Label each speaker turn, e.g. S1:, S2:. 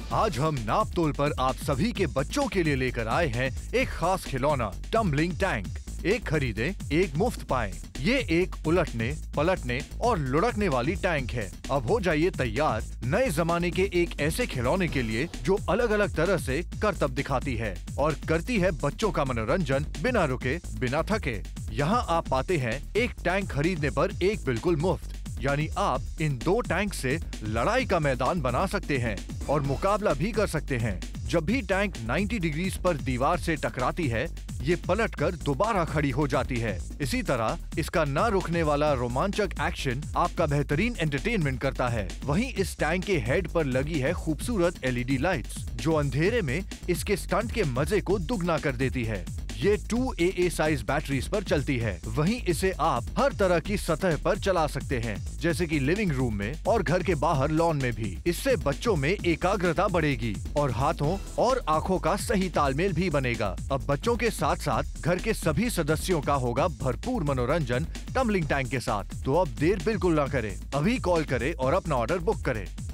S1: आज हम नाप तोल पर आप सभी के बच्चों के लिए लेकर आए हैं एक खास खिलौना टम्बलिंग टैंक। एक खरीदे एक मुफ्त पाएं। ये एक उलटने, पलटने और लुढ़कने वाली टैंक है। अब हो जाइए तैयार नए जमाने के एक ऐसे खिलौने के लिए जो अलग अलग तरह से करतब दिखाती है और करती है बच्चों का मनोरंजन बिना रुके, बिना थके। यहाँ आप पाते हैं एक टैंक खरीदने पर एक बिल्कुल मुफ्त, यानी आप इन दो टैंक से लड़ाई का मैदान बना सकते हैं और मुकाबला भी कर सकते हैं। जब भी टैंक 90 डिग्री पर दीवार से टकराती है, ये पलटकर दोबारा खड़ी हो जाती है। इसी तरह इसका न रुकने वाला रोमांचक एक्शन आपका बेहतरीन एंटरटेनमेंट करता है। वहीं इस टैंक के हेड पर लगी है खूबसूरत LED लाइट्स, जो अंधेरे में इसके स्टंट के मजे को दुगना कर देती है। ये 2AA साइज बैटरीज पर चलती है। वहीं इसे आप हर तरह की सतह पर चला सकते हैं, जैसे कि लिविंग रूम में और घर के बाहर लॉन में भी। इससे बच्चों में एकाग्रता बढ़ेगी और हाथों और आँखों का सही तालमेल भी बनेगा। अब बच्चों के साथ साथ घर के सभी सदस्यों का होगा भरपूर मनोरंजन टम्बलिंग टैंक के साथ। तो अब देर बिल्कुल ना करें, अभी कॉल करें और अपना ऑर्डर बुक करें।